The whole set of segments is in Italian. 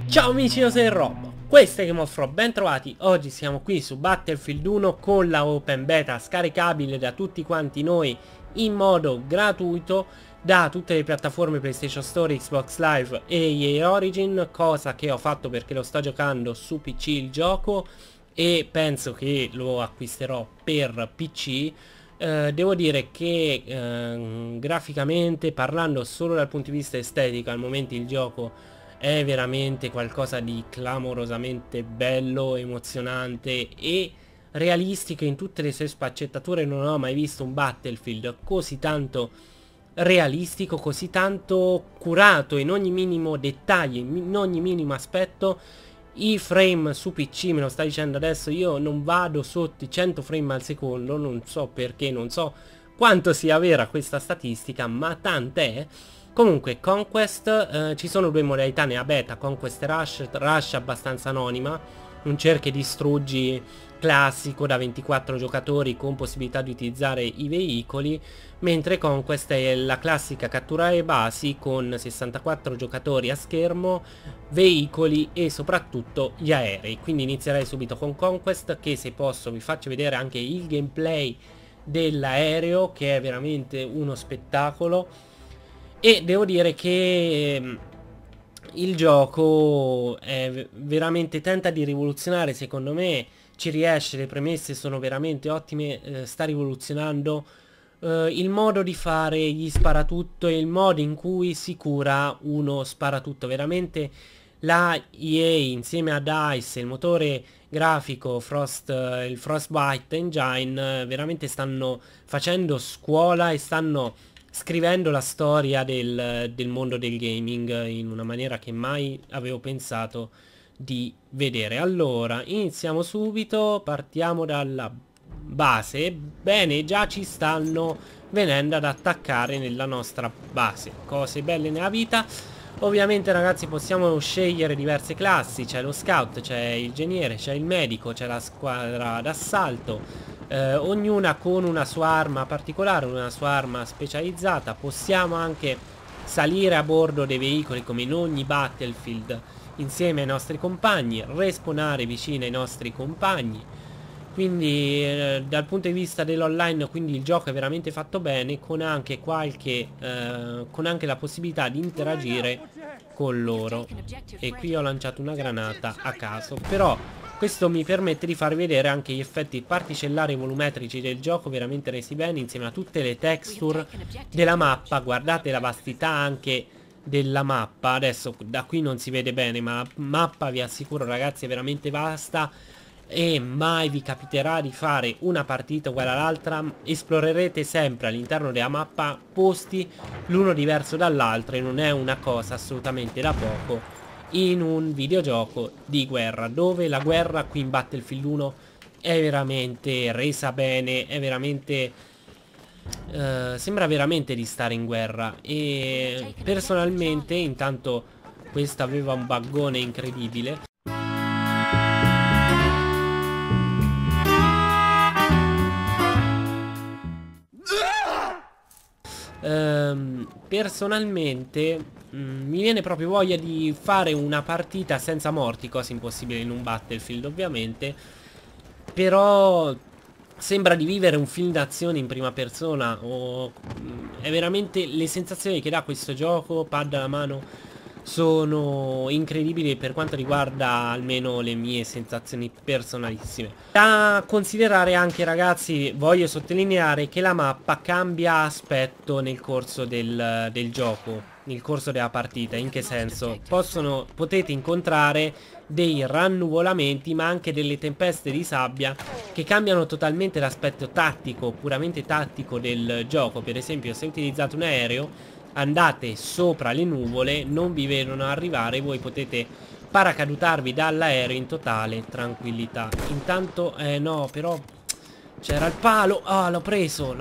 Ciao amici, io sono Rob, questo è Game of Rob, ben trovati. Oggi siamo qui su Battlefield 1 con la open beta scaricabile da tutti quanti noi in modo gratuito da tutte le piattaforme PlayStation Store, Xbox Live e EA Origin, cosa che ho fatto perché lo sto giocando su PC il gioco e penso che lo acquisterò per PC. Devo dire che graficamente, parlando solo dal punto di vista estetico, al momento il gioco è veramente qualcosa di clamorosamente bello, emozionante e realistico in tutte le sue sfaccettature. Non ho mai visto un Battlefield così tanto realistico, così tanto curato in ogni minimo dettaglio, in ogni minimo aspetto. I frame su PC, me lo sta dicendo adesso, io non vado sotto i 100 frame al secondo, non so perché, non so quanto sia vera questa statistica, ma tant'è. Comunque Conquest, ci sono due modalità nella beta, Conquest e Rush abbastanza anonima, un cerca e distruggi classico da 24 giocatori con possibilità di utilizzare i veicoli, mentre Conquest è la classica cattura le basi con 64 giocatori a schermo, veicoli e soprattutto gli aerei. Quindi inizierei subito con Conquest, che se posso vi faccio vedere anche il gameplay dell'aereo, che è veramente uno spettacolo. E devo dire che il gioco è veramente, tenta di rivoluzionare, secondo me ci riesce, le premesse sono veramente ottime, sta rivoluzionando il modo di fare gli sparatutto e il modo in cui si cura uno sparatutto. Veramente la EA insieme a DICE, il motore grafico il Frostbite Engine, veramente stanno facendo scuola e stanno scrivendo la storia del mondo del gaming in una maniera che mai avevo pensato di vedere. Allora, iniziamo subito, partiamo dalla base. Bene, già ci stanno venendo ad attaccare nella nostra base. Cose belle nella vita. Ovviamente ragazzi possiamo scegliere diverse classi, c'è lo scout, c'è il geniere, c'è il medico, c'è la squadra d'assalto. Ognuna con una sua arma particolare, una sua arma specializzata. Possiamo anche salire a bordo dei veicoli come in ogni Battlefield insieme ai nostri compagni, respawnare vicino ai nostri compagni. Quindi dal punto di vista dell'online, quindi il gioco è veramente fatto bene, con anche con anche la possibilità di interagire con loro. E qui ho lanciato una granata a caso, però questo mi permette di farvi vedere anche gli effetti particellari e volumetrici del gioco, veramente resi bene, insieme a tutte le texture della mappa. Guardate la vastità anche della mappa. Adesso da qui non si vede bene, ma la mappa, vi assicuro ragazzi, è veramente vasta e mai vi capiterà di fare una partita uguale all'altra. Esplorerete sempre all'interno della mappa posti l'uno diverso dall'altro e non è una cosa assolutamente da poco in un videogioco di guerra, dove la guerra qui in Battlefield 1 è veramente resa bene, è veramente sembra veramente di stare in guerra. E personalmente, intanto questo aveva un buggone incredibile. Personalmente mi viene proprio voglia di fare una partita senza morti, cosa impossibile in un Battlefield ovviamente, però sembra di vivere un film d'azione in prima persona. È veramente, le sensazioni che dà questo gioco, pad alla mano, sono incredibili per quanto riguarda almeno le mie sensazioni personalissime. Da considerare anche ragazzi, voglio sottolineare che la mappa cambia aspetto nel corso del gioco, nel corso della partita. In che senso? Potete incontrare dei rannuvolamenti, ma anche delle tempeste di sabbia che cambiano totalmente l'aspetto tattico, puramente tattico del gioco. Per esempio, se utilizzate un aereo, andate sopra le nuvole, non vi vedono arrivare, voi potete paracadutarvi dall'aereo in totale tranquillità. Intanto no, però c'era il palo. Ah, l'ho preso.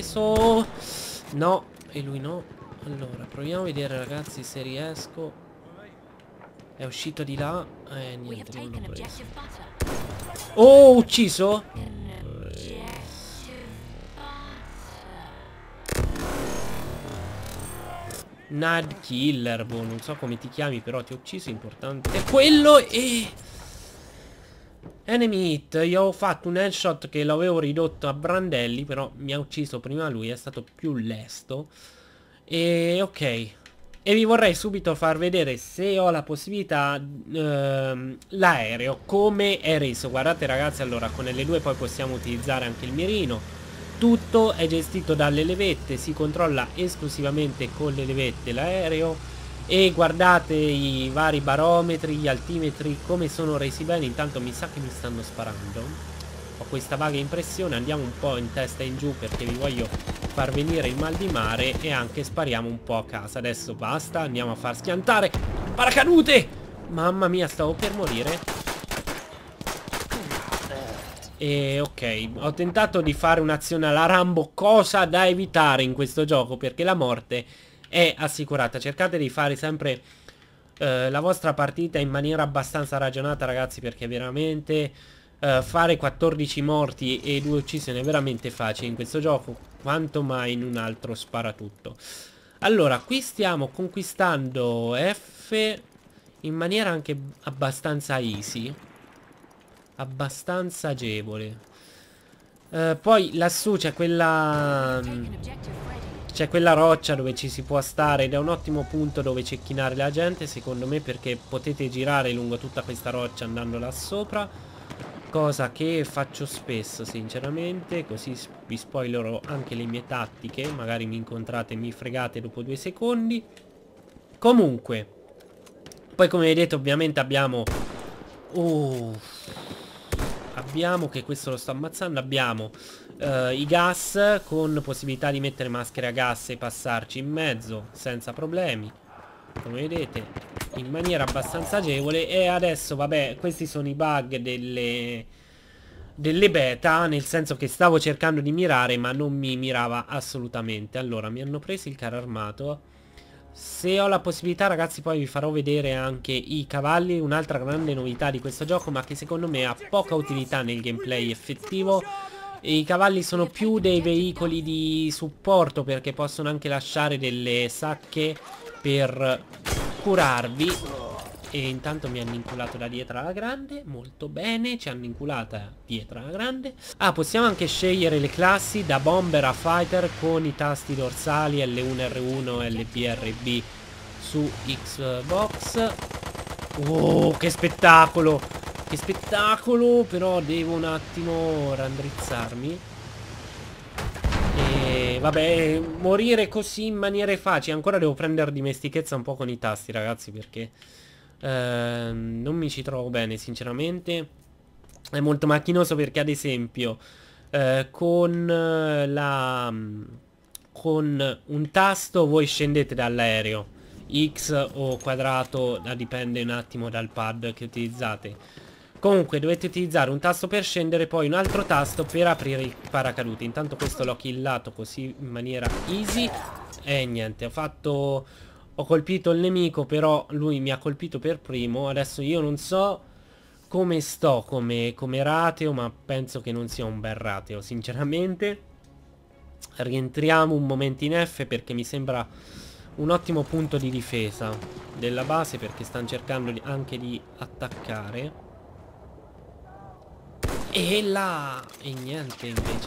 No, e lui no. Allora proviamo a vedere ragazzi se riesco. È uscito di là. Niente, non l'ho preso. Oh, ucciso? Nad Killer, boh, non so come ti chiami, però ti ho ucciso, importante è quello. E enemy hit, io ho fatto un headshot che l'avevo ridotto a brandelli, però mi ha ucciso prima lui, è stato più lesto. E ok. E vi vorrei subito far vedere, se ho la possibilità, l'aereo, come è reso. Guardate ragazzi, allora con L2 poi possiamo utilizzare anche il mirino. Tutto è gestito dalle levette, si controlla esclusivamente con le levette l'aereo. E guardate i vari barometri, gli altimetri, come sono resi bene. Intanto mi sa che mi stanno sparando. Ho questa vaga impressione, andiamo un po' in testa in giù perché vi voglio far venire il mal di mare. E anche spariamo un po' a casa. Adesso basta, andiamo a far schiantare paracadute. Mamma mia, stavo per morire. E ok, ho tentato di fare un'azione alla Rambo, cosa da evitare in questo gioco perché la morte è assicurata. Cercate di fare sempre la vostra partita in maniera abbastanza ragionata ragazzi, perché veramente fare 14 morti e 2 uccisioni è veramente facile in questo gioco, quanto mai in un altro sparatutto. Allora, qui stiamo conquistando F in maniera anche abbastanza easy, abbastanza agevole. Poi lassù c'è quella roccia dove ci si può stare ed è un ottimo punto dove cecchinare la gente secondo me, perché potete girare lungo tutta questa roccia andando là sopra, cosa che faccio spesso sinceramente, così vi spoilerò anche le mie tattiche, magari mi incontrate e mi fregate dopo 2 secondi. Comunque poi come vedete ovviamente abbiamo che questo lo sto ammazzando. Abbiamo i gas con possibilità di mettere maschere a gas e passarci in mezzo senza problemi, come vedete, in maniera abbastanza agevole. E adesso vabbè, questi sono i bug delle beta, nel senso che stavo cercando di mirare ma non mi mirava assolutamente. Allora mi hanno preso il carro armato. Se ho la possibilità ragazzi poi vi farò vedere anche i cavalli, un'altra grande novità di questo gioco ma che secondo me ha poca utilità nel gameplay effettivo. E i cavalli sono più dei veicoli di supporto, perché possono anche lasciare delle sacche per curarvi. E intanto mi hanno inculato da dietro alla grande. Molto bene, ci hanno inculata dietro alla grande. Ah, possiamo anche scegliere le classi da bomber a fighter con i tasti dorsali L1R1 e LBRB su Xbox. Oh, che spettacolo! Che spettacolo! Però devo un attimo raddrizzarmi. E vabbè, morire così in maniere facili. Ancora devo prendere dimestichezza un po' con i tasti ragazzi, perché non mi ci trovo bene sinceramente. È molto macchinoso perché ad esempio con un tasto voi scendete dall'aereo, X o quadrato, dipende un attimo dal pad che utilizzate. Comunque dovete utilizzare un tasto per scendere, poi un altro tasto per aprire il paracadute. Intanto questo l'ho killato così in maniera easy. E niente, ho colpito il nemico, però lui mi ha colpito per primo. Adesso io non so come sto come rateo, ma penso che non sia un bel rateo sinceramente. Rientriamo un momento in F perché mi sembra un ottimo punto di difesa della base, perché stanno cercando anche di attaccare. E là, e niente invece.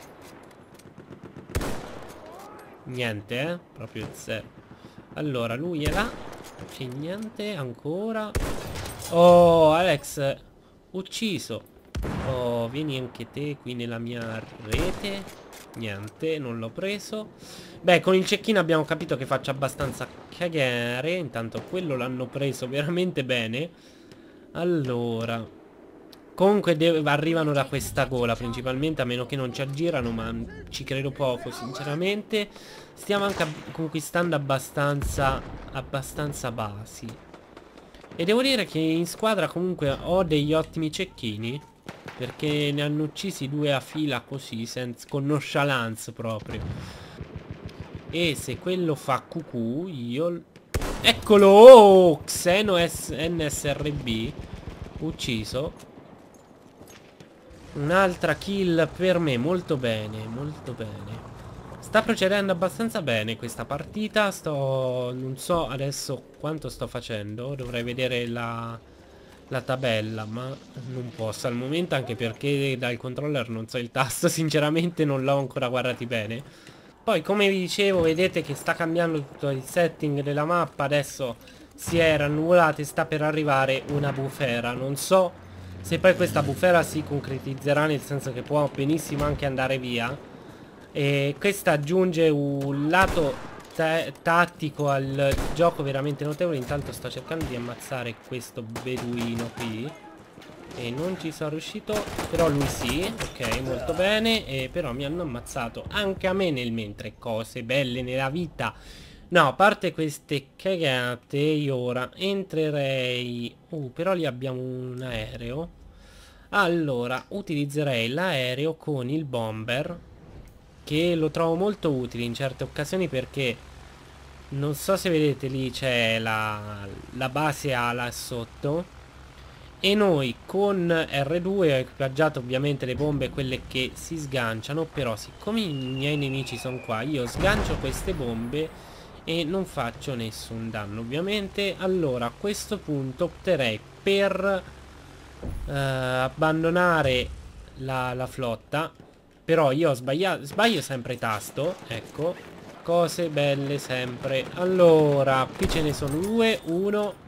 Niente, proprio zero. Allora, lui è là. E niente, ancora. Oh, Alex, ucciso. Oh, vieni anche te qui nella mia rete. Niente, non l'ho preso. Beh, con il cecchino abbiamo capito che faccio abbastanza cagare. Intanto quello l'hanno preso veramente bene. Allora, comunque arrivano da questa gola principalmente, a meno che non ci aggirano, ma ci credo poco sinceramente. Stiamo anche conquistando abbastanza basi. E devo dire che in squadra comunque ho degli ottimi cecchini, perché ne hanno uccisi 2 a fila così, con nonchalance proprio. E se quello fa cucù, io... Eccolo! Oh, Xeno NSRB ucciso. Un'altra kill per me, molto bene, molto bene. Sta procedendo abbastanza bene questa partita. Non so adesso quanto sto facendo. Dovrei vedere la tabella, ma non posso al momento, anche perché dal controller non so il tasto. Sinceramente non l'ho ancora guardati bene. Poi, come vi dicevo, vedete che sta cambiando tutto il setting della mappa. Adesso si è rannuvolata e sta per arrivare una bufera. Non so se poi questa bufera si concretizzerà, nel senso che può benissimo anche andare via. E questa aggiunge un lato tattico al gioco veramente notevole. Intanto sto cercando di ammazzare questo beduino qui e non ci sono riuscito, però lui sì. Ok, molto bene. E però mi hanno ammazzato anche a me nel mentre. Cose belle nella vita. No, a parte queste cagate, io ora entrerei... però lì abbiamo un aereo. Allora, utilizzerei l'aereo con il bomber, che lo trovo molto utile in certe occasioni, perché non so se vedete lì c'è la base ala sotto. E noi con R2 ho equipaggiato ovviamente le bombe, quelle che si sganciano. Però siccome i miei nemici sono qua, io sgancio queste bombe e non faccio nessun danno ovviamente. Allora a questo punto opterei per abbandonare la flotta. Però io ho sbagliato, sbaglio sempre tasto. Ecco, cose belle sempre. Allora qui ce ne sono due, uno.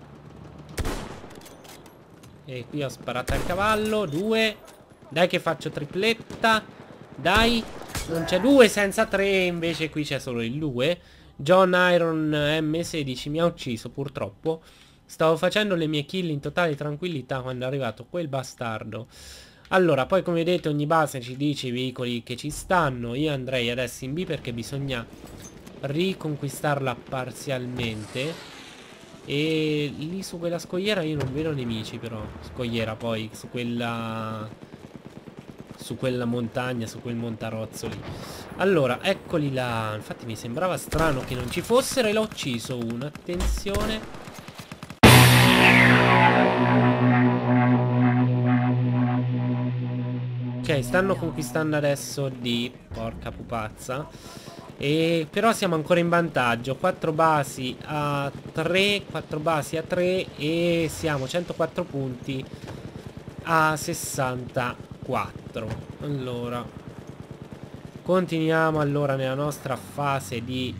E qui ho sparato al cavallo, due. Dai che faccio tripletta. Dai, non c'è due senza tre, invece qui c'è solo il 2. John Iron M16 mi ha ucciso purtroppo. Stavo facendo le mie kill in totale tranquillità quando è arrivato quel bastardo. Allora, poi come vedete ogni base ci dice i veicoli che ci stanno. Io andrei adesso in B perché bisogna riconquistarla parzialmente. E lì su quella scogliera io non vedo nemici, però. Scogliera poi, su quella montagna, su quel montarozzo lì. Allora, eccoli là. Infatti mi sembrava strano che non ci fossero e l'ho ucciso uno. Attenzione. Ok, stanno conquistando adesso D. Porca pupazza. Però siamo ancora in vantaggio. 4 basi a 3. 4 basi a 3. E siamo 104 punti a 64. Allora, continuiamo allora nella nostra fase di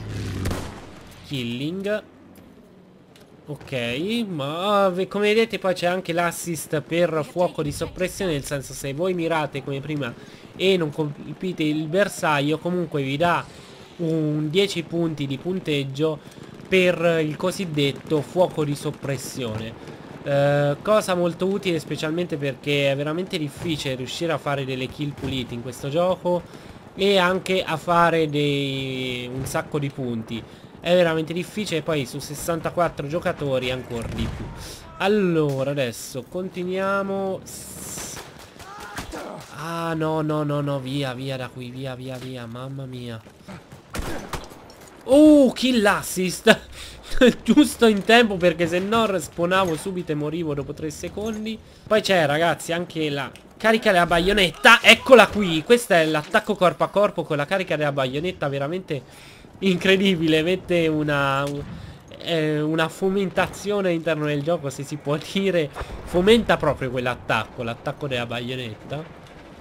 killing. Ok, ma come vedete poi c'è anche l'assist per fuoco di soppressione. Nel senso, se voi mirate come prima e non colpite il bersaglio, comunque vi dà un 10 punti di punteggio per il cosiddetto fuoco di soppressione. Cosa molto utile, specialmente perché è veramente difficile riuscire a fare delle kill pulite in questo gioco, e anche a fare un sacco di punti. È veramente difficile, poi su 64 giocatori ancora di più. Allora adesso continuiamo. Ah no no no no, via via da qui, via via via, mamma mia. Kill assist. Giusto in tempo, perché se no respawnavo subito e morivo dopo 3 secondi. Poi c'è, ragazzi, anche la carica della baionetta. Eccola qui. Questo è l'attacco corpo a corpo con la carica della baionetta, veramente incredibile. Mette una fomentazione all'interno del gioco, se si può dire. Fomenta proprio quell'attacco, l'attacco della baionetta.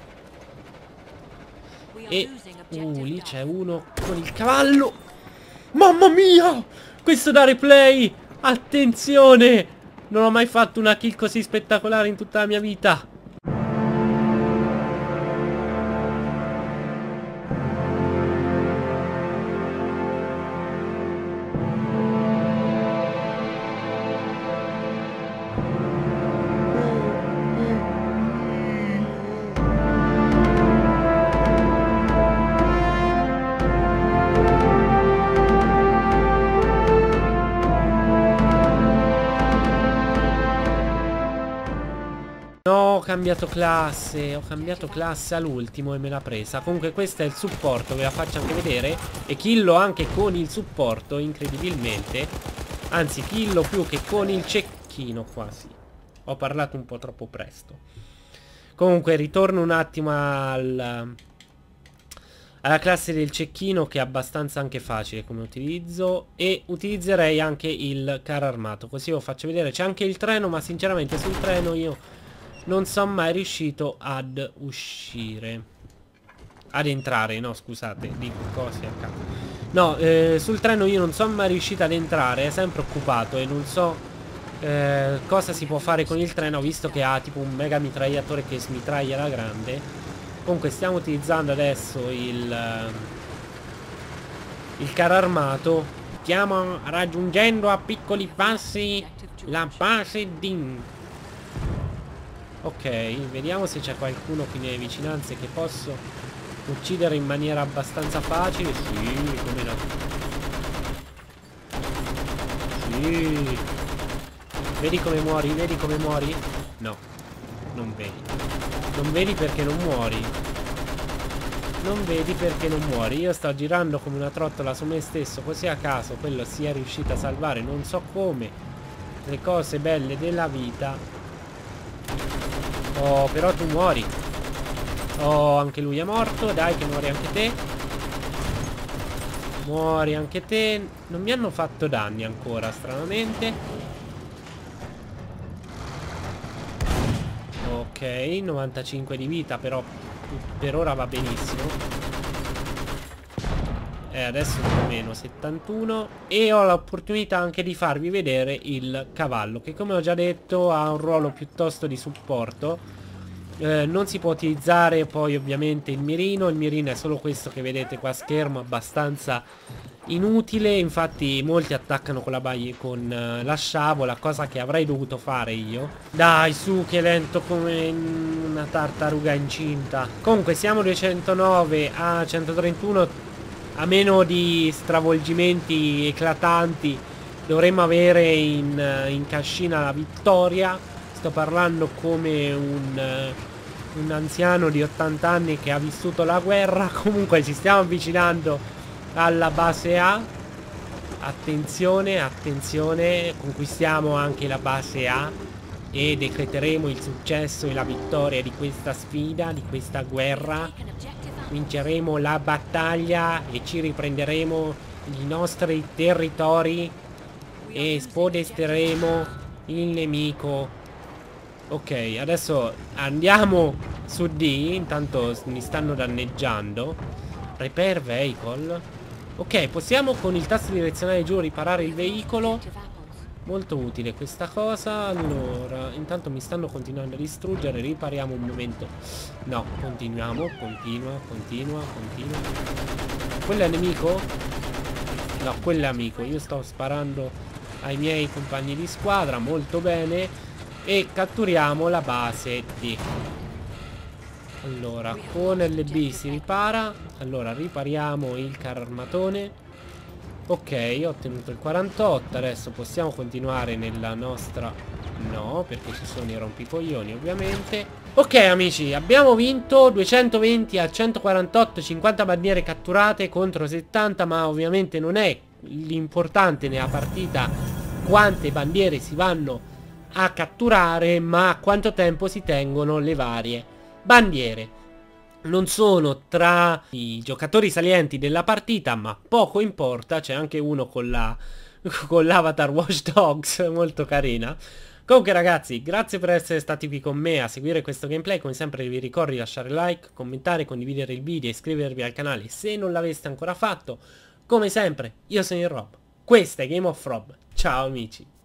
E lì c'è uno con il cavallo. Mamma mia, questo da replay. Attenzione, non ho mai fatto una kill così spettacolare in tutta la mia vita. No, ho cambiato classe all'ultimo e me l'ha presa. Comunque questo è il supporto, ve la faccio anche vedere. E killo anche con il supporto, incredibilmente. Anzi, killo più che con il cecchino quasi. Ho parlato un po' troppo presto. Comunque ritorno un attimo alla classe del cecchino, che è abbastanza anche facile come utilizzo, e utilizzerei anche il carro armato, così lo faccio vedere. C'è anche il treno, ma sinceramente sul treno io non sono mai riuscito ad uscire, ad entrare, no scusate, dico cose a caso. No, sul treno io non sono mai riuscito ad entrare, è sempre occupato e non so cosa si può fare con il treno, visto che ha tipo un mega mitragliatore che smitraglia la grande. Comunque stiamo utilizzando adesso il carro armato. Stiamo raggiungendo a piccoli passi la base di... Ok, vediamo se c'è qualcuno qui nelle vicinanze che posso uccidere in maniera abbastanza facile. Sì, come no. Sì. Vedi come muori? Vedi come muori? No, non vedi. Non vedi perché non muori. Non vedi perché non muori. Io sto girando come una trottola su me stesso, così a caso quello sia riuscito a salvare, non so come, le cose belle della vita. Oh, però tu muori. Oh, anche lui è morto. Dai che muori anche te. Muori anche te. Non mi hanno fatto danni ancora, stranamente. Ok, 95 di vita, però per ora va benissimo. Adesso più o meno 71. E ho l'opportunità anche di farvi vedere il cavallo, che come ho già detto ha un ruolo piuttosto di supporto. Non si può utilizzare poi ovviamente il mirino. Il mirino è solo questo che vedete qua a schermo, abbastanza inutile. Infatti molti attaccano con la sciabola, cosa che avrei dovuto fare io. Dai su, che lento come una tartaruga incinta. Comunque siamo 209 a 131. A meno di stravolgimenti eclatanti dovremmo avere in cascina la vittoria. Sto parlando come un anziano di 80 anni che ha vissuto la guerra. Comunque ci stiamo avvicinando alla base A. Attenzione, attenzione, conquistiamo anche la base A e decreteremo il successo e la vittoria di questa sfida, di questa guerra. Vinceremo la battaglia e ci riprenderemo i nostri territori e spodesteremo il nemico. Ok, adesso andiamo su D. Intanto mi stanno danneggiando. Repair vehicle. Ok, possiamo con il tasto direzionale giù riparare il veicolo. Molto utile questa cosa. Allora, intanto mi stanno continuando a distruggere. Ripariamo un momento. No, continuiamo. Continua. Quello è nemico? No, quello è amico. Io sto sparando ai miei compagni di squadra. Molto bene. E catturiamo la base D. Allora, con LB si ripara. Allora, ripariamo il carro armatone. Ok, ho ottenuto il 48. Adesso possiamo continuare nella nostra... No, perché ci sono i rompicoglioni ovviamente. Ok amici, abbiamo vinto 220 a 148, 50 bandiere catturate contro 70. Ma ovviamente non è l'importante nella partita quante bandiere si vanno a catturare, ma quanto tempo si tengono le varie bandiere. Non sono tra i giocatori salienti della partita, ma poco importa. C'è anche uno con l'avatar Watch Dogs, molto carina. Comunque ragazzi, grazie per essere stati qui con me a seguire questo gameplay. Come sempre vi ricordo di lasciare like, commentare, condividere il video e iscrivervi al canale se non l'aveste ancora fatto. Come sempre, io sono il Rob, questo è Game of Rob. Ciao amici.